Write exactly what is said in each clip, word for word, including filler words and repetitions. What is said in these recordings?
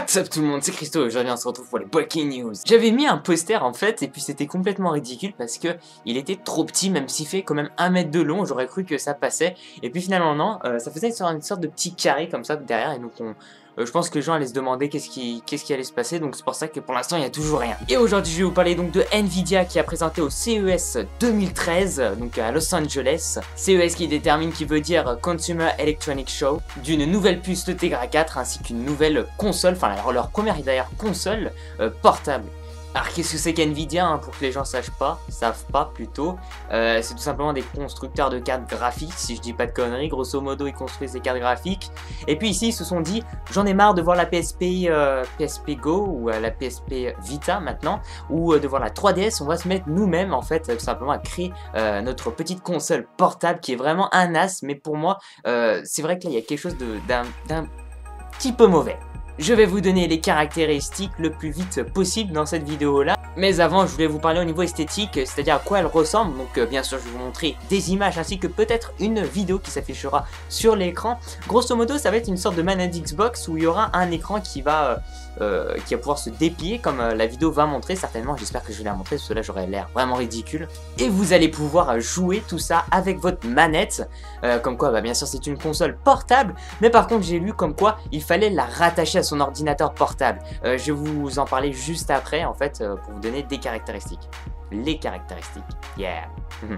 What's up tout le monde, c'est Christo, aujourd'hui on se retrouve pour les Breaking News. J'avais mis un poster en fait, et puis c'était complètement ridicule parce que il était trop petit, même s'il fait quand même un mètre de long, j'aurais cru que ça passait. Et puis finalement non, euh, ça faisait une sorte de petit carré comme ça derrière, et donc on... Euh, je pense que les gens allaient se demander qu'est-ce qui, qu'est-ce qui allait se passer, donc c'est pour ça que pour l'instant il n'y a toujours rien. Et aujourd'hui je vais vous parler donc de Nvidia qui a présenté au C E S deux mille treize, donc à Los Angeles. C E S qui détermine, qui veut dire Consumer Electronics Show, d'une nouvelle puce de Tegra quatre ainsi qu'une nouvelle console, enfin leur, leur première d'ailleurs console euh, portable. Alors qu'est-ce que c'est qu'Nvidia, hein, pour que les gens sachent pas, savent pas plutôt, euh, c'est tout simplement des constructeurs de cartes graphiques, si je dis pas de conneries, grosso modo ils construisent des cartes graphiques, et puis ici ils se sont dit, j'en ai marre de voir la P S P, euh, P S P Go, ou euh, la P S P Vita maintenant, ou euh, de voir la trois D S, on va se mettre nous-mêmes en fait, tout simplement à créer euh, notre petite console portable qui est vraiment un as, mais pour moi, euh, c'est vrai que là il y a quelque chose d'un petit peu mauvais. Je vais vous donner les caractéristiques le plus vite possible dans cette vidéo là. Mais avant je voulais vous parler au niveau esthétique, c'est-à-dire à quoi elle ressemble. Donc euh, bien sûr je vais vous montrer des images ainsi que peut-être une vidéo qui s'affichera sur l'écran. Grosso modo ça va être une sorte de manette Xbox où il y aura un écran qui va, euh, euh, qui va pouvoir se déplier comme euh, la vidéo va montrer certainement. J'espère que je vais la montrer parce que là j'aurais l'air vraiment ridicule. Et vous allez pouvoir jouer tout ça avec votre manette. Euh, comme quoi bah, bien sûr c'est une console portable. Mais par contre j'ai lu comme quoi il fallait la rattacher à son ordinateur portable. Euh, je vais vous en parler juste après en fait euh, pour vous donner des caractéristiques. Les caractéristiques. Yeah.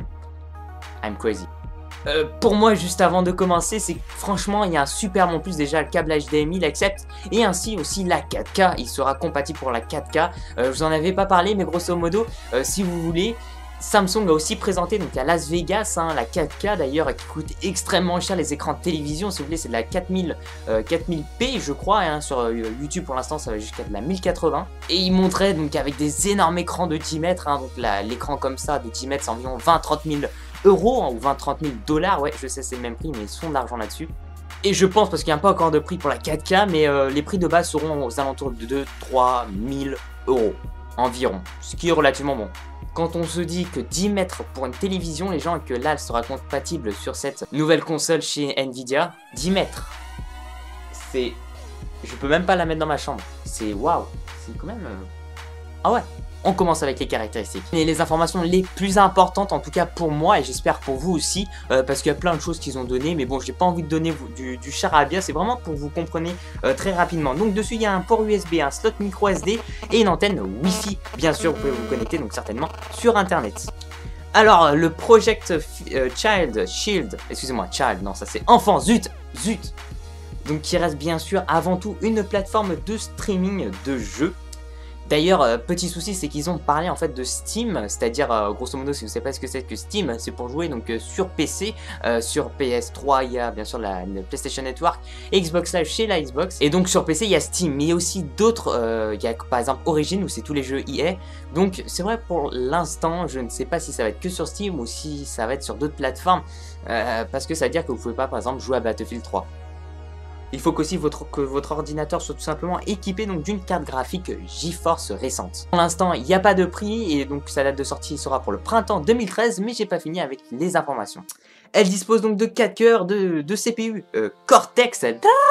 I'm crazy. Euh, pour moi, juste avant de commencer, c'est que franchement, il y a un super bon plus. Déjà, le câble H D M I l'accepte et ainsi aussi la quatre K. Il sera compatible pour la quatre K. Euh, je vous en avais pas parlé, mais grosso modo, euh, si vous voulez, Samsung a aussi présenté donc à Las Vegas hein, la quatre K d'ailleurs qui coûte extrêmement cher les écrans de télévision. Si vous voulez, c'est de la quatre mille p je crois hein, sur euh, YouTube pour l'instant ça va jusqu'à de la mille quatre-vingts. Et il montrait donc avec des énormes écrans de dix mètres hein, donc l'écran comme ça de dix mètres c'est environ vingt à trente mille euros hein, ou vingt à trente mille dollars. Ouais je sais c'est le même prix mais ils sont de l'argent là-dessus. Et je pense, parce qu'il n'y a pas encore de prix pour la quatre K, mais euh, les prix de base seront aux alentours de deux à trois mille euros environ, ce qui est relativement bon. Quand on se dit que dix mètres pour une télévision, les gens, et que là elle sera compatible sur cette nouvelle console chez Nvidia, dix mètres, c'est... Je peux même pas la mettre dans ma chambre, c'est waouh, c'est quand même... Euh... Ah ouais. On commence avec les caractéristiques. Et les informations les plus importantes, en tout cas pour moi, et j'espère pour vous aussi, euh, parce qu'il y a plein de choses qu'ils ont donné, mais bon, j'ai pas envie de donner du, du charabia, c'est vraiment pour que vous compreniez euh, très rapidement. Donc dessus, il y a un port U S B, un slot micro S D et une antenne Wi-Fi. Bien sûr, vous pouvez vous connecter, donc certainement, sur Internet. Alors, le Project euh, Child, Shield, excusez-moi, Child, non, ça c'est enfant, zut, zut. Donc qui reste bien sûr avant tout une plateforme de streaming de jeux. D'ailleurs, euh, petit souci, c'est qu'ils ont parlé en fait de Steam, c'est-à-dire, euh, grosso modo, si vous ne savez pas ce que c'est que Steam, c'est pour jouer donc euh, sur P C, euh, sur P S trois, il y a bien sûr la, la PlayStation Network, Xbox Live chez la Xbox, et donc sur P C, il y a Steam, mais il y a aussi d'autres, euh, il y a par exemple Origin, où c'est tous les jeux E A, donc c'est vrai pour l'instant, je ne sais pas si ça va être que sur Steam, ou si ça va être sur d'autres plateformes, euh, parce que ça veut dire que vous ne pouvez pas par exemple jouer à Battlefield trois. Il faut qu'aussi votre, que votre ordinateur soit tout simplement équipé d'une carte graphique GeForce récente. Pour l'instant, il n'y a pas de prix et donc sa date de sortie sera pour le printemps deux mille treize, mais j'ai pas fini avec les informations. Elle dispose donc de quatre cœurs de, de C P U, euh, Cortex,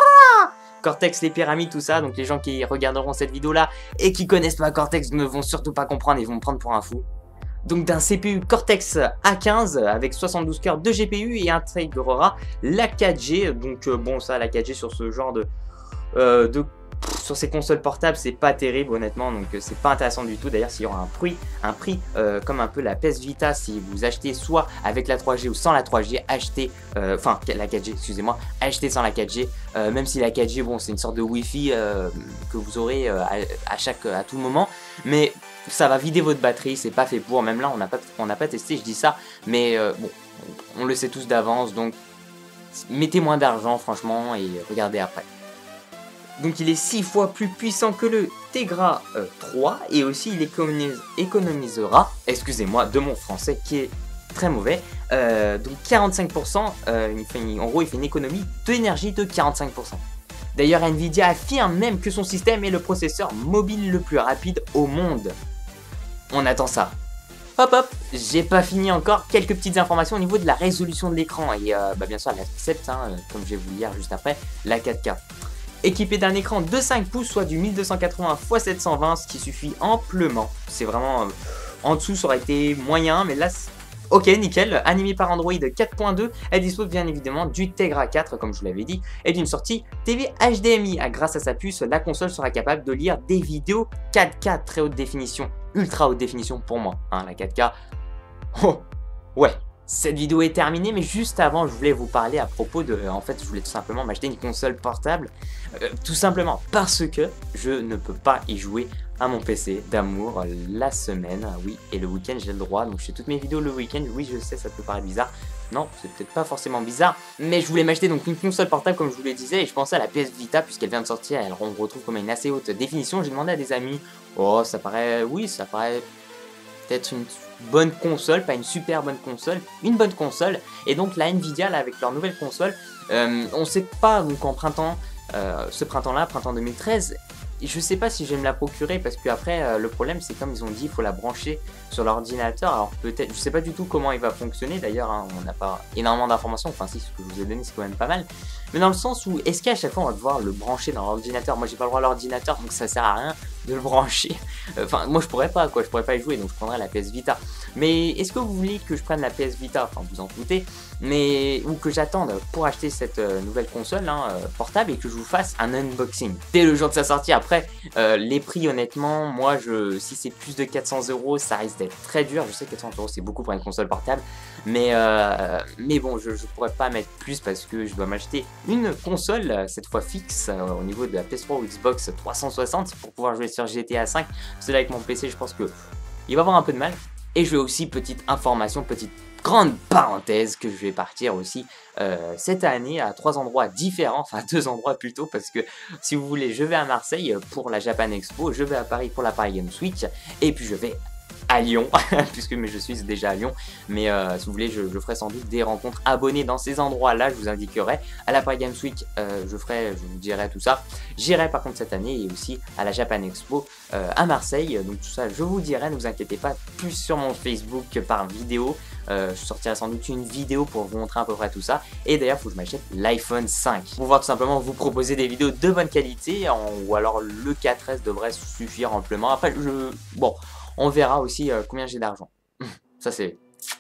Cortex, les pyramides, tout ça, donc les gens qui regarderont cette vidéo là et qui connaissent pas Cortex ne vont surtout pas comprendre et vont me prendre pour un fou. Donc d'un C P U Cortex A quinze avec soixante-douze cœurs de G P U et intégrera la quatre G. Donc euh, bon ça la quatre G sur ce genre de, euh, de pff, sur ces consoles portables c'est pas terrible honnêtement, donc euh, c'est pas intéressant du tout. D'ailleurs s'il y aura un prix, un prix euh, comme un peu la P S Vita si vous achetez soit avec la trois G ou sans la trois G, achetez, euh, enfin la quatre G excusez-moi, achetez sans la quatre G, euh, même si la quatre G bon c'est une sorte de Wi-Fi euh, que vous aurez euh, à, à chaque à tout moment, mais ça va vider votre batterie, c'est pas fait pour, même là on n'a pas, on n'a pas testé, je dis ça, mais euh, bon, on le sait tous d'avance, donc mettez moins d'argent franchement et regardez après. Donc il est six fois plus puissant que le Tegra euh, trois et aussi il économise, économisera, excusez-moi de mon français qui est très mauvais, euh, donc quarante-cinq pour cent, euh, il fait, en gros il fait une économie d'énergie de quarante-cinq pour cent. D'ailleurs Nvidia affirme même que son système est le processeur mobile le plus rapide au monde. On attend ça. Hop hop, j'ai pas fini encore, quelques petites informations au niveau de la résolution de l'écran et euh, bah bien sûr elle accepte, hein, comme je vais vous le lire juste après, la quatre K. Équipé d'un écran de cinq pouces, soit du mille deux cent quatre-vingts par sept cent vingt, ce qui suffit amplement. C'est vraiment... Euh, en dessous, ça aurait été moyen, mais là... Ok, nickel. Animé par Android quatre point deux, elle dispose bien évidemment du Tegra quatre, comme je vous l'avais dit, et d'une sortie T V H D M I. Grâce à sa puce, la console sera capable de lire des vidéos quatre K, très haute définition, ultra haute définition pour moi, hein, la quatre K. Oh, ouais. Cette vidéo est terminée, mais juste avant, je voulais vous parler à propos de... En fait, je voulais tout simplement m'acheter une console portable, euh, tout simplement parce que je ne peux pas y jouer à mon P C d'amour la semaine, oui, et le week-end j'ai le droit, donc je fais toutes mes vidéos le week-end. Oui, je sais, ça peut paraître bizarre, non, c'est peut-être pas forcément bizarre, mais je voulais m'acheter donc une console portable comme je vous le disais, et je pensais à la P S Vita puisqu'elle vient de sortir, elle on retrouve comme une assez haute définition. J'ai demandé à des amis, oh ça paraît, oui, ça paraît peut-être une bonne console, pas une super bonne console, une bonne console, et donc la Nvidia là avec leur nouvelle console, euh, on sait pas, donc en printemps, euh, ce printemps-là, printemps deux mille treize, je sais pas si je vais me la procurer parce que après euh, le problème c'est comme ils ont dit, il faut la brancher sur l'ordinateur. Alors peut-être, je sais pas du tout comment il va fonctionner d'ailleurs, hein, on n'a pas énormément d'informations, enfin si ce que je vous ai donné c'est quand même pas mal, mais dans le sens où est-ce qu'à chaque fois on va devoir le brancher dans l'ordinateur? Moi j'ai pas le droit à l'ordinateur donc ça sert à rien de le brancher, enfin moi je pourrais pas quoi, je pourrais pas y jouer donc je prendrais la P S Vita. Mais est-ce que vous voulez que je prenne la P S Vita, enfin vous en doutez, mais ou que j'attende pour acheter cette euh, nouvelle console hein, euh, portable et que je vous fasse un unboxing dès le jour de sa sortie? Après euh, les prix honnêtement, moi je si c'est plus de quatre cents euros ça risque d'être très dur, je sais que quatre cents euros c'est beaucoup pour une console portable, mais, euh, mais bon je, je pourrais pas mettre plus parce que je dois m'acheter une console, cette fois fixe euh, au niveau de la P S trois ou Xbox trois cent soixante pour pouvoir jouer sur G T A cinq, parce que là avec mon P C je pense que il va avoir un peu de mal. Et je vais aussi, petite information, petite grande parenthèse, que je vais partir aussi euh, cette année à trois endroits différents, enfin deux endroits plutôt, parce que si vous voulez, je vais à Marseille pour la Japan Expo, je vais à Paris pour la Paris Games Week, et puis je vais à Lyon, puisque mais je suis déjà à Lyon, mais euh, si vous voulez, je, je ferai sans doute des rencontres abonnées dans ces endroits-là, je vous indiquerai. À la Paris Games Week, euh, je ferai, je vous dirai tout ça. J'irai par contre cette année et aussi à la Japan Expo euh, à Marseille, donc tout ça, je vous dirai, ne vous inquiétez pas, plus sur mon Facebook que par vidéo. Euh, je sortirai sans doute une vidéo pour vous montrer à peu près tout ça. Et d'ailleurs, il faut que je m'achète l'iPhone cinq pour pouvoir tout simplement vous proposer des vidéos de bonne qualité, en, ou alors le quatre S devrait suffire amplement. Après, je... bon... On verra aussi euh, combien j'ai d'argent. Ça c'est...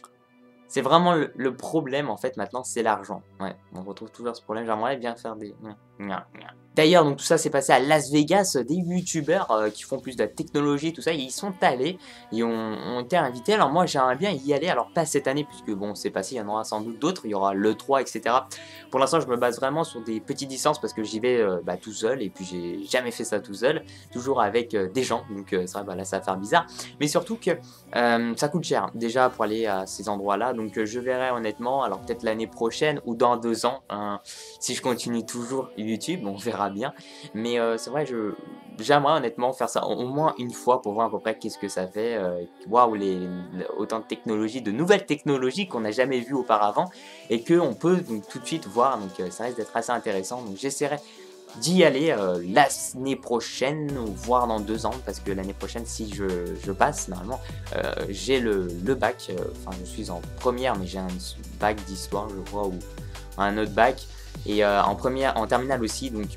C'est vraiment le, le problème en fait maintenant, c'est l'argent. Ouais, on retrouve toujours ce problème, j'aimerais bien faire des... D'ailleurs, donc tout ça s'est passé à Las Vegas, des youtubeurs euh, qui font plus de la technologie, tout ça, ils y sont allés et ont, ont été invités. Alors moi j'aimerais bien y aller, alors pas cette année puisque bon c'est passé, il y en aura sans doute d'autres, il y aura le trois, et cetera. Pour l'instant je me base vraiment sur des petites licences parce que j'y vais euh, bah, tout seul et puis j'ai jamais fait ça tout seul, toujours avec euh, des gens, donc euh, c'est vrai, bah, là ça va faire bizarre. Mais surtout que euh, ça coûte cher déjà pour aller à ces endroits là, donc euh, je verrai honnêtement, alors peut-être l'année prochaine ou dans deux ans, hein, si je continue toujours YouTube, on verra bien, mais euh, c'est vrai, je j'aimerais honnêtement faire ça au moins une fois pour voir à peu près qu'est-ce que ça fait, euh, waouh, les, les autant de technologies, de nouvelles technologies qu'on n'a jamais vues auparavant et que on peut donc tout de suite voir, donc euh, ça risque d'être assez intéressant, donc j'essaierai d'y aller euh, l'année prochaine, ou voire dans deux ans, parce que l'année prochaine, si je, je passe, normalement, euh, j'ai le, le bac, enfin euh, je suis en première, mais j'ai un bac d'histoire, je crois, ou un autre bac, et euh, en première, en terminale aussi, donc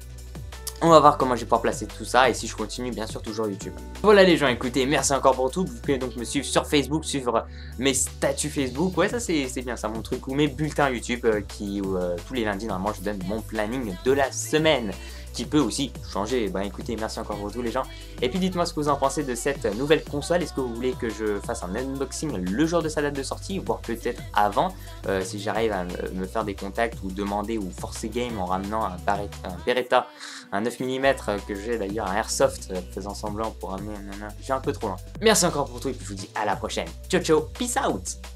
on va voir comment je vais pouvoir placer tout ça et si je continue bien sûr toujours YouTube. Voilà les gens, écoutez, merci encore pour tout. Vous pouvez donc me suivre sur Facebook, suivre mes statuts Facebook. Ouais, ça c'est bien ça mon truc, ou mes bulletins YouTube euh, qui euh, tous les lundis normalement je donne mon planning de la semaine qui peut aussi changer. Bah écoutez, merci encore pour tout les gens. Et puis dites-moi ce que vous en pensez de cette nouvelle console. Est-ce que vous voulez que je fasse un unboxing le jour de sa date de sortie, voire peut-être avant, euh, si j'arrive à me faire des contacts ou demander ou forcer game en ramenant un, un Beretta, un neuf millimètres que j'ai d'ailleurs, un Airsoft, faisant semblant pour ramener un... J'ai un peu trop loin. Merci encore pour tout et puis je vous dis à la prochaine. Ciao ciao, peace out.